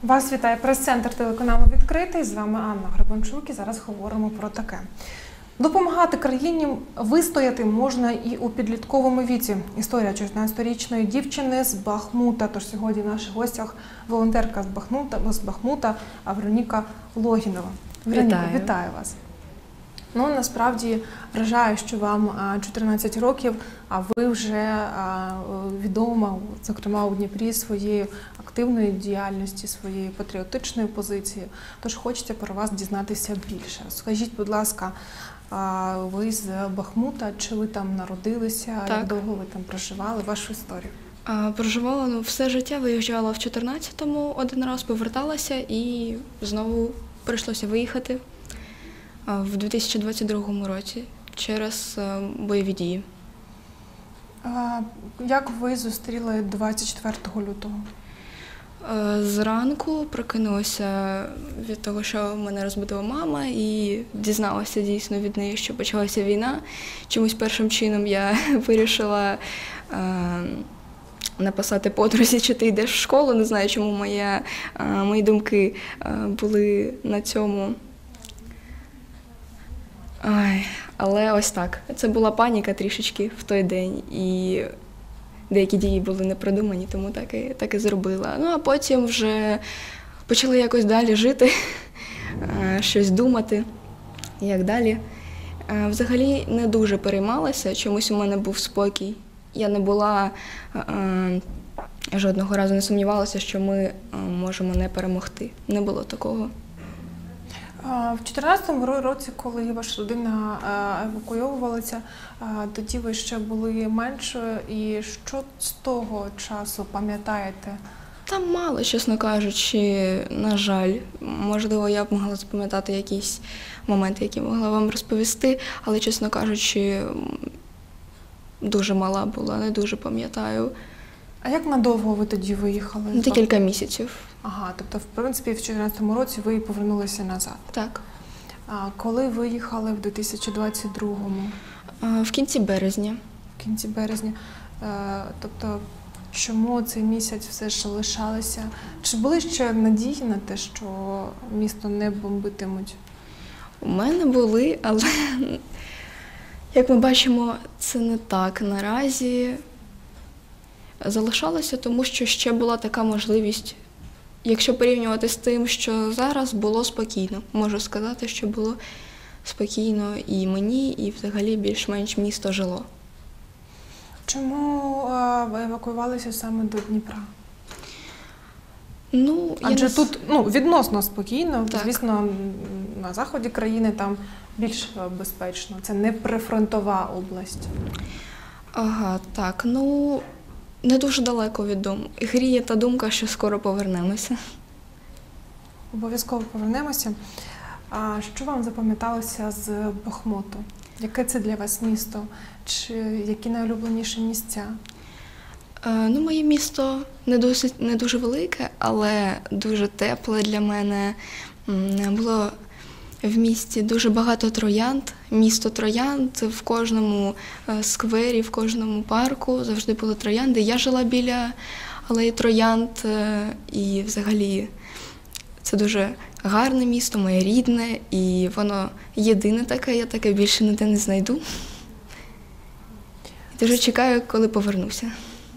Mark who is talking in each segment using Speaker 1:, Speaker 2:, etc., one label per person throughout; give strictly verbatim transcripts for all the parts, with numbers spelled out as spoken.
Speaker 1: Вас вітає прес-центр телеканалу «Відкритий». З вами Анна Гребенчук і зараз говоримо про таке. Допомагати країні вистояти можна і у підлітковому віці. Історія чотирнадцятирічної дівчини з Бахмута. Тож сьогодні в наших гостях волонтерка з Бахмута, з Бахмута Вероніка Логінова. Вероніка,
Speaker 2: вітаю.
Speaker 1: вітаю вас. Ну, насправді вражає, що вам чотирнадцять років, а ви вже відома, зокрема у Дніпрі, своєю активною діяльністю, своєю патріотичною позицією. Тож хочеться про вас дізнатися більше. Скажіть, будь ласка, ви з Бахмута, чи ви там народилися,
Speaker 2: Так.
Speaker 1: як довго ви там проживали, вашу історію?
Speaker 2: А, проживала ну, все життя, виїжджала в чотирнадцятому один раз, поверталася і знову прийшлося виїхати в дві тисячі двадцять другому році через бойові дії.
Speaker 1: А як ви зустріли двадцять четвертого лютого?
Speaker 2: Зранку прокинулася від того, що мене розбудила мама, і дізналася дійсно від неї, що почалася війна. Чомусь першим чином я вирішила е, написати подрузі, чи ти йдеш в школу. Не знаю, чому моя, е, мої думки е, були на цьому. Ой, але ось так. Це була паніка трішечки в той день, і деякі дії були не продумані, тому так і, так і зробила. Ну, а потім вже почали якось далі жити, щось думати, як далі. Взагалі не дуже переймалася, чомусь у мене був спокій. Я не була, жодного разу не сумнівалася, що ми можемо не перемогти. Не було такого.
Speaker 1: В чотирнадцятому році, коли ваша родина евакуйовувалася, тоді ви ще були меншою. І що з того часу пам'ятаєте?
Speaker 2: Там мало, чесно кажучи, на жаль. Можливо, я б могла запам'ятати якісь моменти, які могла вам розповісти, але, чесно кажучи, дуже мала була, не дуже пам'ятаю.
Speaker 1: А як надовго ви тоді виїхали?
Speaker 2: Декілька місяців.
Speaker 1: Ага, тобто, в принципі, в чотирнадцятому році ви повернулися назад.
Speaker 2: Так.
Speaker 1: А коли виїхали в дві тисячі двадцять другому?
Speaker 2: В кінці березня.
Speaker 1: В кінці березня. Тобто, чому цей місяць все ж лишалися? Чи були ще надії на те, що місто не бомбитимуть?
Speaker 2: У мене були, але, як ми бачимо, це не так наразі. Залишалося, тому що ще була така можливість. Якщо порівнювати з тим, що зараз, було спокійно. Можу сказати, що було спокійно і мені, і взагалі більш-менш місто жило.
Speaker 1: Чому ви евакуювалися саме до Дніпра?
Speaker 2: Ну,
Speaker 1: Адже
Speaker 2: я не...
Speaker 1: тут ну, відносно спокійно,
Speaker 2: так.
Speaker 1: Звісно, на заході країни там більш безпечно. Це не прифронтова область.
Speaker 2: Ага, так. Ну, не дуже далеко від дому. Гріє та думка, що скоро повернемося.
Speaker 1: Обов'язково повернемося. А що вам запам'яталося з Бахмуту? Яке це для вас місто? Чи які найулюбленіші місця?
Speaker 2: Е, ну, моє місто не, досить, не дуже велике, але дуже тепле для мене. Було в місті дуже багато троянд. Місто троянд, в кожному сквері, в кожному парку завжди були троянди. Я жила біля алеї троянд, і взагалі це дуже гарне місто, моє рідне, і воно єдине таке, я таке більше ніде не знайду. І дуже чекаю, коли повернуся.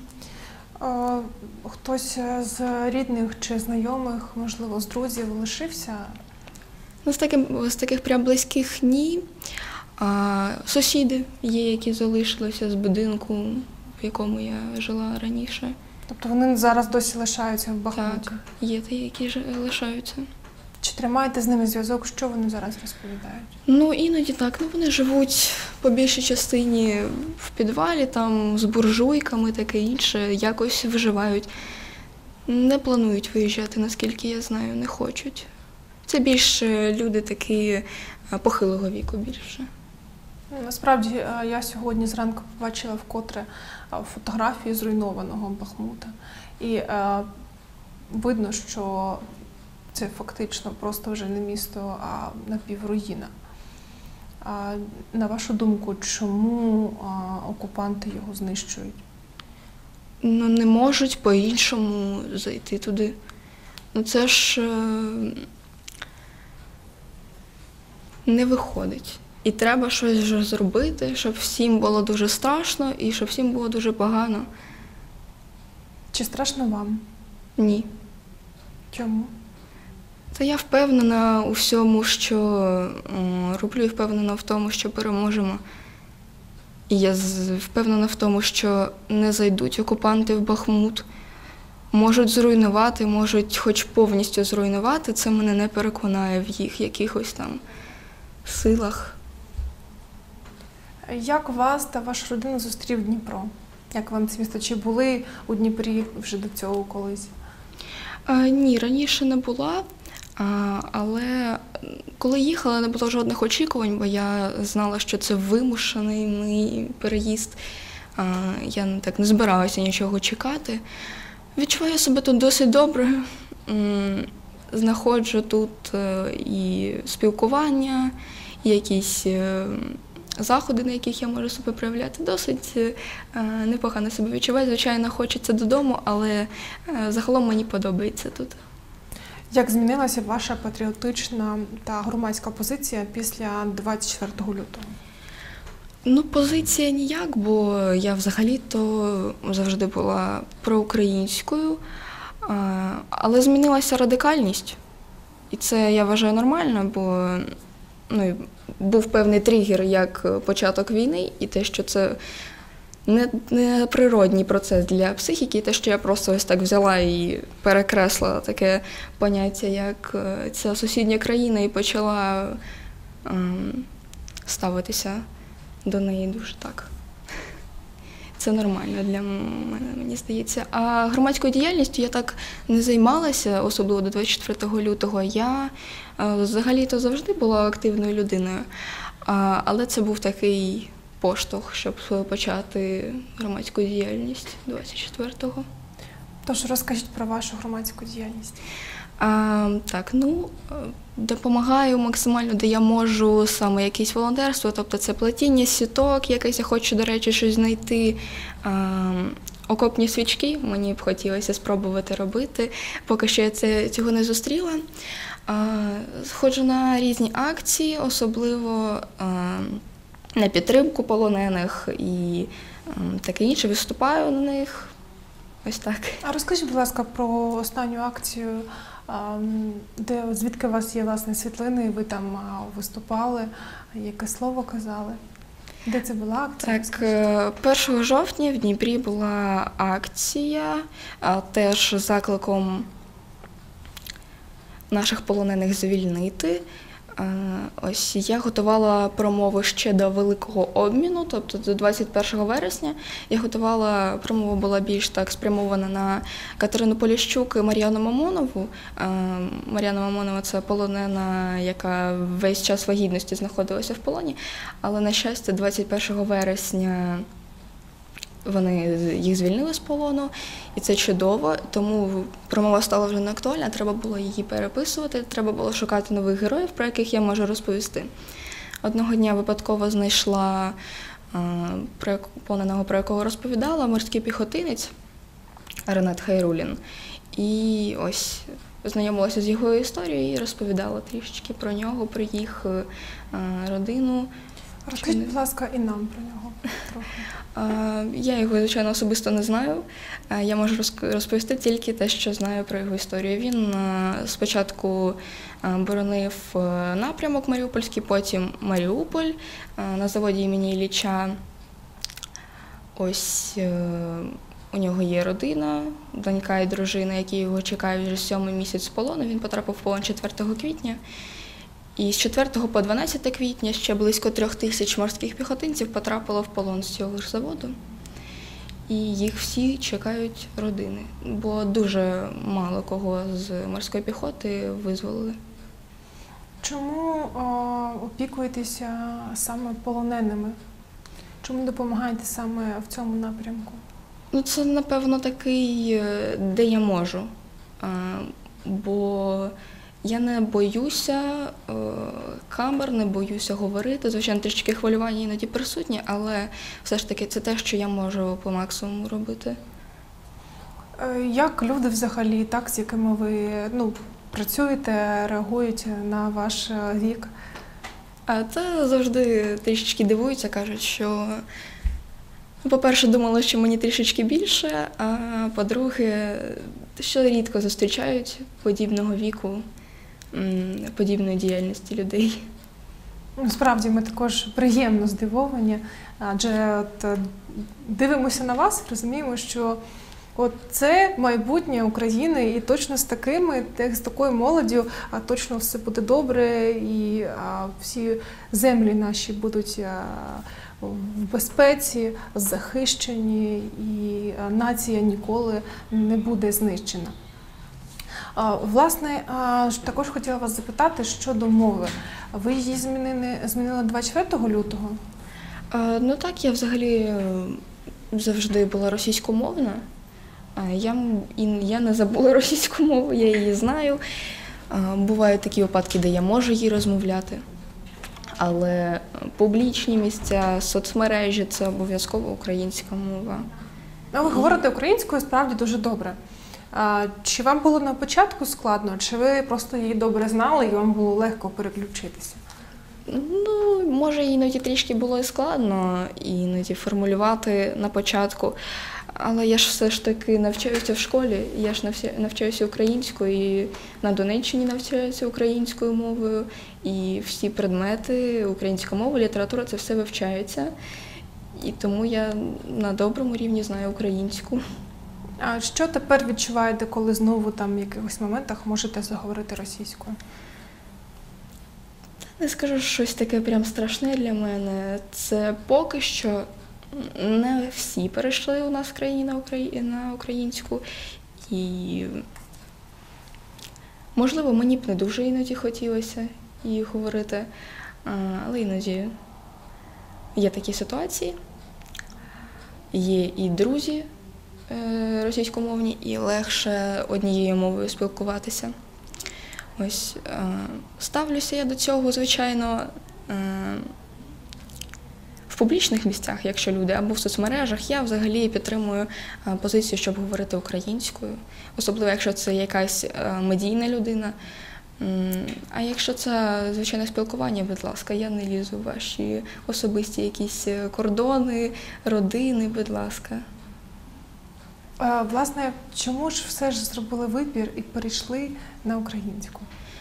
Speaker 1: Хтось з рідних чи знайомих, можливо, з друзів лишився?
Speaker 2: Ну, з, таким, з таких прям близьких ні. А, сусіди є, які залишилися з будинку, в якому я жила раніше.
Speaker 1: Тобто вони зараз досі лишаються в Бахмуті?
Speaker 2: Так, є ті, які ж лишаються.
Speaker 1: Чи тримаєте з ними зв'язок? Що вони зараз розповідають?
Speaker 2: Ну, іноді так. Ну, вони живуть по більшій частині в підвалі, там з буржуйками, таке інше, якось виживають. Не планують виїжджати, наскільки я знаю, не хочуть. Це більше люди такі похилого віку більше.
Speaker 1: Насправді, я сьогодні зранку побачила вкотре фотографії зруйнованого Бахмута. І е, видно, що це фактично просто вже не місто, а напівруїна. А, на вашу думку, чому а, окупанти його знищують?
Speaker 2: Ну, не можуть по-іншому зайти туди. Ну це ж е, не виходить. І треба щось вже зробити, щоб всім було дуже страшно і щоб всім було дуже погано.
Speaker 1: Чи страшно вам?
Speaker 2: Ні.
Speaker 1: Чому?
Speaker 2: Та я впевнена у всьому, що е, роблю, і впевнена в тому, що переможемо. І я з- впевнена в тому, що не зайдуть окупанти в Бахмут. Можуть зруйнувати, можуть хоч повністю зруйнувати, це мене не переконає в їх якихось там силах.
Speaker 1: Як вас та вашу родину зустрів Дніпро? Як вам це місто? Чи були у Дніпрі вже до цього колись?
Speaker 2: Е, ні, раніше не була, а, але коли їхала, не було жодних очікувань, бо я знала, що це вимушений мій переїзд. А, я так не збиралася нічого чекати. Відчуваю себе тут досить добре. М, Знаходжу тут е, і спілкування, і якісь е, заходи, на яких я можу себе проявляти. Досить е, непогано себе відчуваю. Звичайно, хочеться додому, але е, загалом мені подобається тут.
Speaker 1: Як змінилася ваша патріотична та громадська позиція після двадцять четвертого лютого?
Speaker 2: Ну, позиція ніяк, бо я взагалі-то завжди була проукраїнською, а, але змінилася радикальність. І це, я вважаю, нормально, бо ну, був певний тригер, як початок війни, і те, що це не, не природній процес для психіки, і те, що я просто ось так взяла і перекресла таке поняття, як е, ця сусідня країна, і почала ем, ставитися до неї дуже так. Це нормально для мене, мені здається. А громадською діяльністю я так не займалася, особливо до двадцять четвертого лютого. Я е, взагалі-то завжди була активною людиною, а, але це був такий поштовх, щоб почати громадську діяльність двадцять четвертого.
Speaker 1: Тож розкажіть про вашу громадську діяльність.
Speaker 2: А, так, ну, е, допомагаю максимально, де я можу, саме якесь волонтерство, тобто це плетіння сіток, якесь я хочу, до речі, щось знайти. А, окопні свічки мені б хотілося спробувати робити, поки що я це, цього не зустріла. А, ходжу на різні акції, особливо а, на підтримку полонених і а, таке інше, виступаю на них. Ось так.
Speaker 1: А розкажіть, будь ласка, про останню акцію, а, де звідки у вас є власне світлини, ви там а, виступали, яке слово казали? Де це була акція?
Speaker 2: Так, е, першого жовтня в Дніпрі була акція, а, теж з закликом наших полонених звільнити. Е, Ось я готувала промову ще до великого обміну, тобто до двадцять першого вересня. Я готувала, промова була більш так спрямована на Катерину Поліщук і Мар'яну Мамонову. Е, Мар'яна Мамонова – це полонена, яка весь час вагітності знаходилася в полоні, але, на щастя, двадцять першого вересня вони їх звільнили з полону, і це чудово, тому промова стала вже не актуальна, треба було її переписувати, треба було шукати нових героїв, про яких я можу розповісти. Одного дня випадково знайшла е, про як- полоненого, про якого розповідала, морський піхотинець Ренат Хайрулін. І ось знайомилася з його історією і розповідала трішечки про нього, про їх е, родину.
Speaker 1: Розкажіть, будь ласка, і нам про нього трохи.
Speaker 2: Е, Я його, звичайно, особисто не знаю. Е, Я можу розк- розповісти тільки те, що знаю про його історію. Він е, спочатку е, боронив е, напрямок Маріупольський, потім Маріуполь е, на заводі імені Ілліча. Ось е, у нього є родина, донька і дружина, які його чекають вже сьомий місяць з полону. Він потрапив в полон четвертого квітня. І з четвертого по дванадцяте квітня ще близько трьох тисяч морських піхотинців потрапило в полон з цього ж заводу. І їх всі чекають родини, бо дуже мало кого з морської піхоти визволили.
Speaker 1: Чому о, опікуєтеся саме полоненими? Чому допомагаєте саме в цьому напрямку?
Speaker 2: Ну, це, напевно, такий, е, де я можу. Е, Бо я не боюся е, камер, не боюся говорити. Звичайно, трішки хвилювання іноді присутні, але все ж таки це те, що я можу по максимуму робити.
Speaker 1: Е, Як люди взагалі, так, з якими ви ну, працюєте, реагують на ваш е, вік?
Speaker 2: А це завжди трішечки дивуються, кажуть, що, ну, по-перше, думали, що мені трішечки більше, а по-друге, що рідко зустрічають подібного віку, м, подібної діяльності людей.
Speaker 1: Ну, справді, ми також приємно здивовані, адже от, е, дивимося на вас, розуміємо, що от це майбутнє України, і точно з такими, як з такою молоддю, а точно все буде добре, і а, всі землі наші будуть а, в безпеці, захищені, і а, нація ніколи не буде знищена. А, Власне, а, ж також хотіла вас запитати щодо мови. Ви її змінили, змінили двадцять четвертого лютого?
Speaker 2: А, ну так, я взагалі е, завжди була російськомовна. А, Я, м- і я не забула російську мову, я її знаю. А, Бувають такі випадки, де я можу її розмовляти. Але публічні місця, соцмережі – це обов'язково українська мова.
Speaker 1: Ну, ви говорите українською справді дуже добре. А, Чи вам було на початку складно, чи ви просто її добре знали і вам було легко переключитися?
Speaker 2: Ну, може, іноді трішки було і складно, іноді формулювати на початку. Але я ж все ж таки навчаюся в школі, я ж нався- навчаюся українською, і на Донеччині навчаюся українською мовою, і всі предмети, українська мова, література – це все вивчається. І тому я на доброму рівні знаю українську.
Speaker 1: А що тепер відчуваєте, коли знову там в якихось моментах можете заговорити російською?
Speaker 2: Не скажу, що щось таке прям страшне для мене. Це поки що не всі перейшли у нас в країні на, украї... на українську. І, можливо, мені б не дуже іноді хотілося її говорити, а, але іноді є такі ситуації. Є і друзі е, російськомовні, і легше однією мовою спілкуватися. Ось, е, ставлюся я до цього, звичайно, е, в публічних місцях, якщо люди, або в соцмережах, я взагалі підтримую е, позицію, щоб говорити українською, особливо, якщо це якась е, медійна людина. М, А якщо це звичайне спілкування, будь ласка, я не лізу в ваші особисті якісь кордони, родини, будь ласка.
Speaker 1: А, Власне, чому ж все ж зробили вибір і перейшли на українську?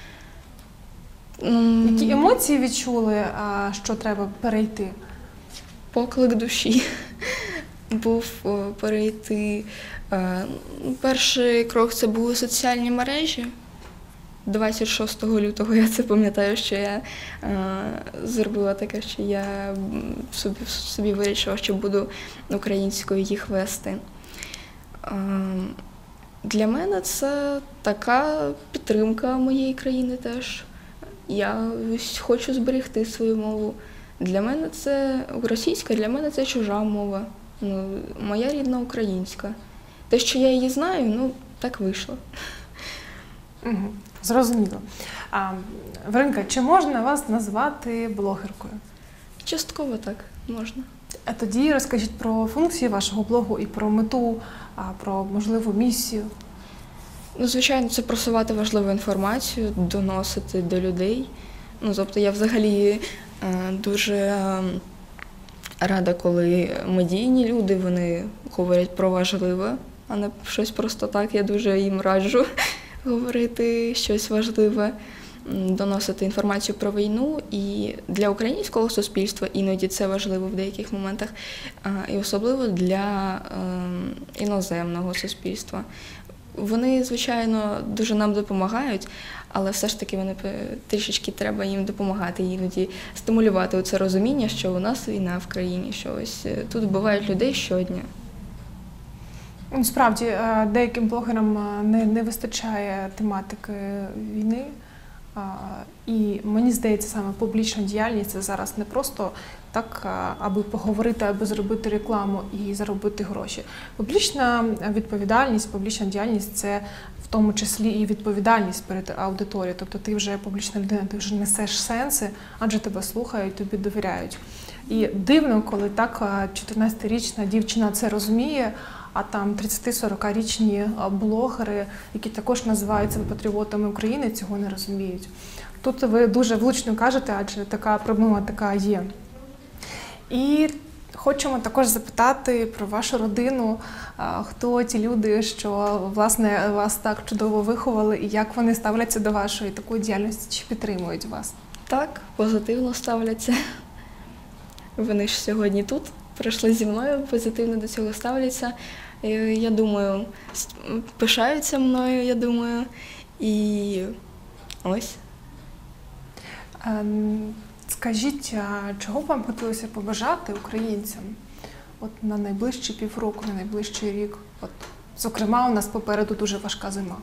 Speaker 2: М,
Speaker 1: Які емоції відчули, а, що треба перейти?
Speaker 2: Поклик душі був о, перейти. Е, ну, Перший крок – це були соціальні мережі. двадцять шостого лютого я це пам'ятаю, що я е, зробила таке, що я м, собі, собі вирішила, що буду українською їх вести. Е, Для мене це така підтримка моєї країни теж. Я ось хочу зберегти свою мову. Для мене це російська, для мене це чужа мова. Ну, моя рідна українська. Те, що я її знаю, ну, так вийшло.
Speaker 1: Угу. Зрозуміло. А, Вероника, чи можна вас назвати блогеркою?
Speaker 2: Частково так можна.
Speaker 1: А тоді розкажіть про функції вашого блогу і про мету, а, про можливу місію.
Speaker 2: Ну, звичайно, це просувати важливу інформацію, доносити до людей. Ну, тобто я взагалі е, дуже е, рада, коли медійні люди, вони говорять про важливе, а не щось просто так. Я дуже їм раджу говорити щось важливе, м, доносити інформацію про війну. І для українського суспільства іноді це важливо в деяких моментах, а, і особливо для е, іноземного суспільства. Вони, звичайно, дуже нам допомагають, але все ж таки вони трішечки треба їм допомагати, іноді стимулювати це розуміння, що у нас війна в країні, що ось тут вбивають людей щодня.
Speaker 1: Ну, справді, е, деяким блогерам е, не, не вистачає тематики війни. А, І мені здається, саме публічна діяльність – це зараз не просто так, а, аби поговорити, аби зробити рекламу і заробити гроші. Публічна відповідальність, публічна діяльність – це в тому числі і відповідальність перед аудиторією. Тобто ти вже публічна людина, ти вже несеш сенси, адже тебе слухають, тобі довіряють. І дивно, коли так а, чотирнадцятирічна дівчина це розуміє, а там тридцяти-сорокарічні блогери, які також називаються патріотами України, цього не розуміють. Тут ви дуже влучно кажете, адже така проблематика є. І хочемо також запитати про вашу родину, хто ті люди, що, власне, вас так чудово виховали, і як вони ставляться до вашої такої діяльності, чи підтримують вас?
Speaker 2: Так, позитивно ставляться. Вони ж сьогодні тут, прийшли зі мною, позитивно до цього ставляться. І, я думаю, с- пишаються мною, я думаю. І ось.
Speaker 1: Ем, Скажіть, а чого б вам хотілося побажати українцям от на найближчі півроку, на найближчий рік? От, зокрема, у нас попереду дуже важка зима.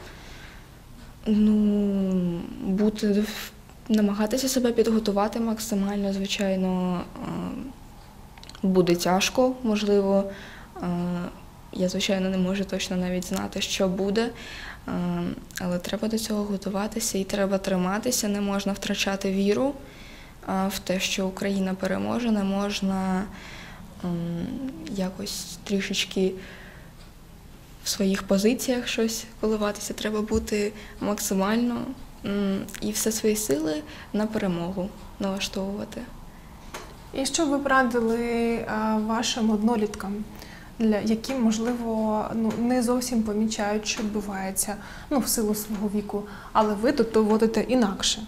Speaker 2: Ну, бути, в- намагатися себе підготувати максимально, звичайно, е, буде тяжко, можливо. Е, Я, звичайно, не можу точно навіть знати, що буде, е, але треба до цього готуватися і треба триматися, не можна втрачати віру е, в те, що Україна переможе, не можна м, якось трішечки в своїх позиціях щось коливатися, треба бути максимально м, і все свої сили на перемогу налаштовувати.
Speaker 1: І що ви б радили а, вашим одноліткам, для які, можливо, ну, не зовсім помічають, що відбувається, ну, в силу свого віку, але ви тут доводите інакше?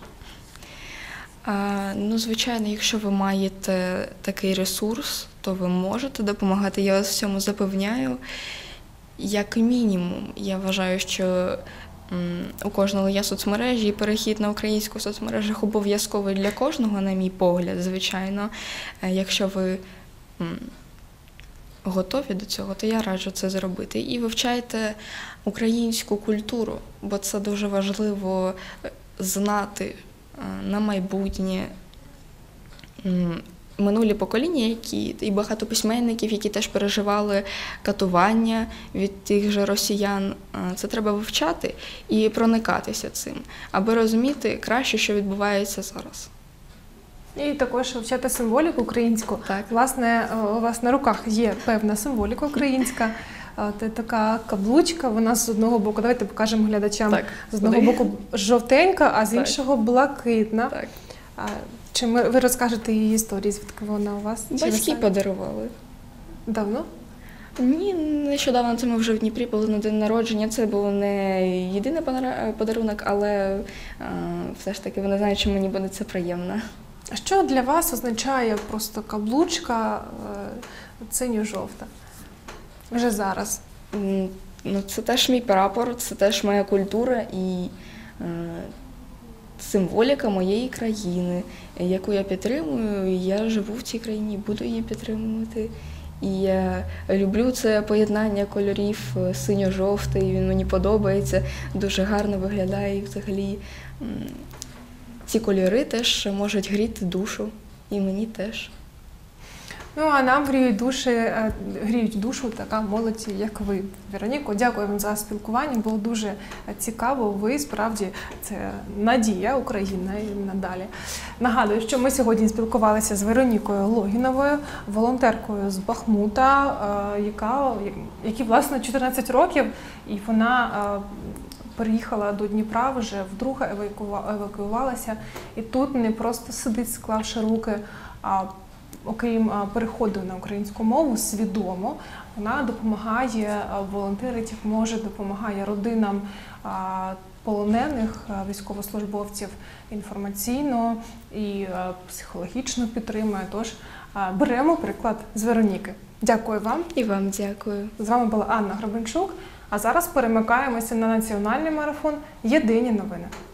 Speaker 2: А, ну, звичайно, якщо ви маєте такий ресурс, то ви можете допомагати, я вас в цьому запевняю. Як мінімум, я вважаю, що м, у кожного є соцмережі, і перехід на українську соцмережах обов'язковий для кожного, на мій погляд, звичайно. Е, Якщо ви м, готові до цього, то я раджу це зробити. І вивчайте українську культуру, бо це дуже важливо е, знати е, на майбутнє. М, Минулі покоління, які і багато письменників, які теж переживали катування від тих же росіян, е, це треба вивчати і проникатися цим, аби розуміти краще, що відбувається зараз.
Speaker 1: І також вивчати символіку українську.
Speaker 2: Так.
Speaker 1: Власне, у вас на руках є певна символіка українська. Це така каблучка, вона з одного боку, давайте покажемо глядачам,
Speaker 2: Так,
Speaker 1: з одного
Speaker 2: куди?
Speaker 1: боку жовтенька, а з
Speaker 2: Так.
Speaker 1: іншого блакитна.
Speaker 2: Так.
Speaker 1: А, Чи ми, ви розкажете її історію, звідки вона у вас? Чи ви
Speaker 2: Батьки
Speaker 1: самі?
Speaker 2: подарували.
Speaker 1: Давно?
Speaker 2: Ні, нещодавно це ми вже в Дніпрі були на день народження. Це був не єдиний панара- подарунок, але е, все ж таки вони знають, що мені буде це приємно.
Speaker 1: А що для вас означає просто каблучка е, синьо-жовта? Вже зараз.
Speaker 2: М, Ну, це теж мій прапор, це теж моя культура і е, символіка моєї країни, яку я підтримую. Я живу в цій країні, буду її підтримувати. І я люблю це поєднання кольорів е, синьо-жовтий, він мені подобається, дуже гарно виглядає і взагалі. м, Ці кольори теж можуть гріти душу, і мені теж.
Speaker 1: Ну, а нам гріють душі, е, гріють душу така молодь, як ви. Вероніко, дякую вам за спілкування, було дуже цікаво. Ви, справді, це надія України і надалі. Нагадую, що ми сьогодні спілкувалися з Веронікою Логіновою, волонтеркою з Бахмута, е, яка, якій, власне, чотирнадцять років, і вона е, переїхала до Дніпра, вже вдруге евакуа- евакуювалася. І тут не просто сидить, склавши руки, а окрім а, переходу на українську мову, свідомо вона допомагає, а, волонтерить, як може, допомагає родинам а, полонених а, військовослужбовців інформаційно і а, психологічно підтримує. Тож а, беремо приклад з Вероніки. Дякую вам.
Speaker 2: І вам дякую.
Speaker 1: З вами була Анна Гребенчук. А зараз перемикаємося на національний марафон «Єдині новини».